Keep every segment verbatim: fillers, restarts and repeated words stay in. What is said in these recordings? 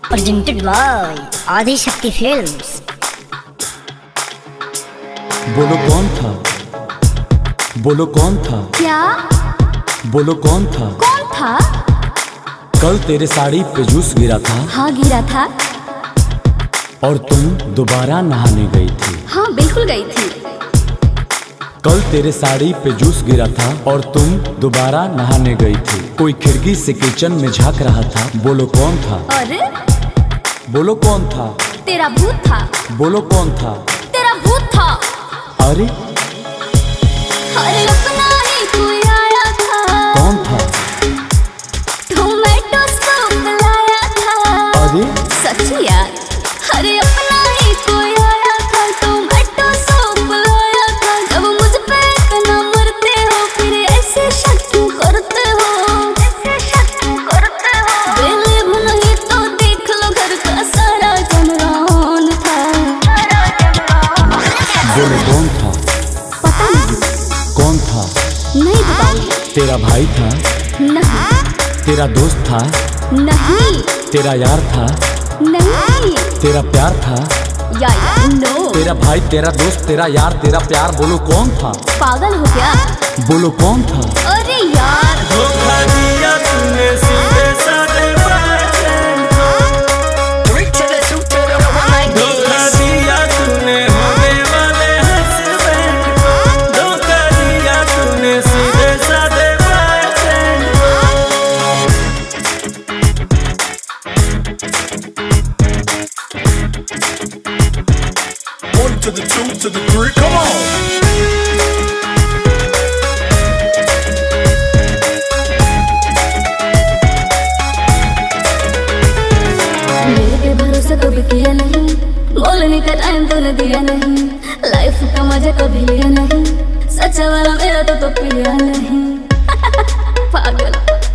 presented by Adi Shakti Films। बोलो कौन था, बोलो कौन था, क्या बोलो कौन था, कौन था? कल तेरे साड़ी पे जूस गिरा था। हाँ गिरा था। और तुम दोबारा नहाने गई थी। हाँ बिल्कुल गई थी। कल तेरे साड़ी पे जूस गिरा था और तुम दोबारा नहाने गई थी। कोई खिड़की से किचन में झांक रहा था। बोलो कौन था, अरे बोलो कौन था, तेरा भूत था। बोलो कौन था, तेरा भूत था। अरे अरे अपना ही कोई आया था। कौन था, टोमेटो सूप लाया था। अरे सच यार, अरे अपना ही कोई आया था। टोमेटो सूप लाया था। जब मुझ पे इतना मरते हो फिर ऐसे शक क्यों करते हो, ऐसे शक क्यों करते हो? बेलिब नहीं तो देख लो घर का सारा जमरान था। बोलो कौन था, पता नहीं कौन था, नहीं बताऊंगी। तेरा भाई था, नहीं तेरा दोस्त था, नहीं तेरा यार था, नहीं तेरा प्यार था। या नो तेरा भाई, तेरा दोस्त, तेरा यार, तेरा प्यार। बोलो कौन था, पागल हो क्या? बोलो कौन था, अरे यार धोखा दिया तूने सीधे साधे बॉयफ्रेंड को। धोखा दिया तूने होने वाले हस्बैंड को। धोखा दिया तूने सीधे साधे बॉयफ्रेंड को। One to the two to the three, come on. कभी किया नहीं, बोलने का टाइम तूने दिया नहीं। लाइफ का मजा कभी लिया नहीं। सच्चा वाला मेरा तो तो पिया नहीं। पागल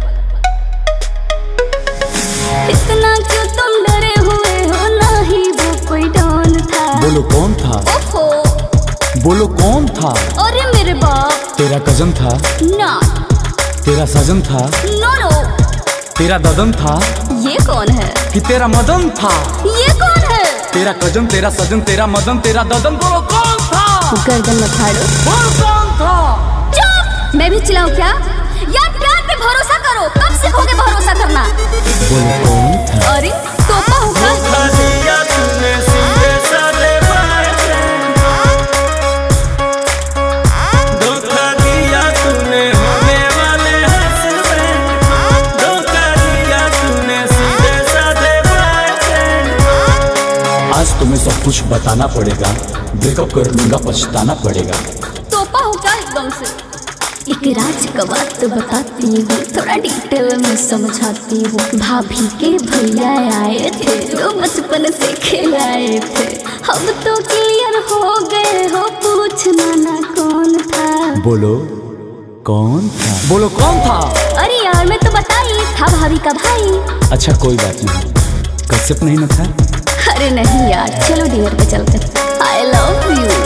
इतना क्यों तुम डरे हुए हो? ना ही वो कोई डॉन था। बोलो कौन था, ओहो बोलो कौन था, अरे मेरे बाप। तेरा कजन था, ना तेरा सजन था, नो नो। तेरा ददन था ये कौन है? कि तेरा मदन था। ये कौन है? तेरा कजन, तेरा सजन, तेरा मदन, तेरा ददन। बोलो कौन था, गर्दन मत फाड़ो। बोलो कौन था। चुप, मैं भी चिल्लाऊं क्या? यार प्यार पे भरोसा करो। कब सीखोगे भरोसा करना? बोलो कौन था, अरे तोपा होगा। धोखा दिया तूने सीधे साधे बॉयफ्रेंड को। धोखा दिया तूने होने वाले हस्बैंड को। धोखा दिया तूने सीधे साधे बॉयफ्रेंड को। आज तुम्हें सब कुछ बताना पड़ेगा। ब्रेकअप कर लूंगा, पछताना पड़ेगा। तोपा होगा एकदम से। एक राज का बात बताती हूँ, थोड़ा डिटेल में समझाती हूँ। भाभी के भैया आए थे जो बचपन से खिलाए थे। हम तो क्लियर हो गए हो, पूछना ना कौन था। बोलो कौन था, बोलो कौन था। अरे यार मैं तो बता ही था, भाभी का भाई। अच्छा कोई बात नहीं, कश्यप नहीं ना था। अरे नहीं यार, चलो डिनर पे चलते। I love you.